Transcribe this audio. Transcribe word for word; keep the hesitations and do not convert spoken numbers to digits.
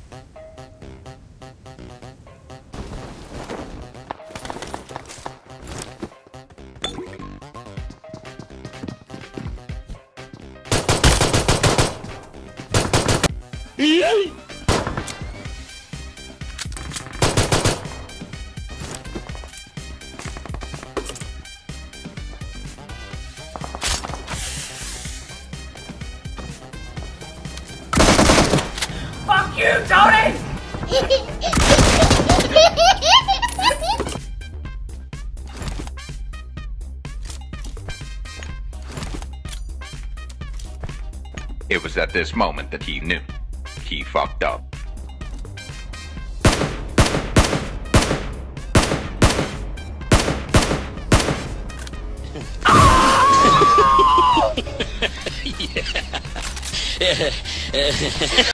Fuck you, Tony! It was at this moment that he knew. He fucked up. Yeah.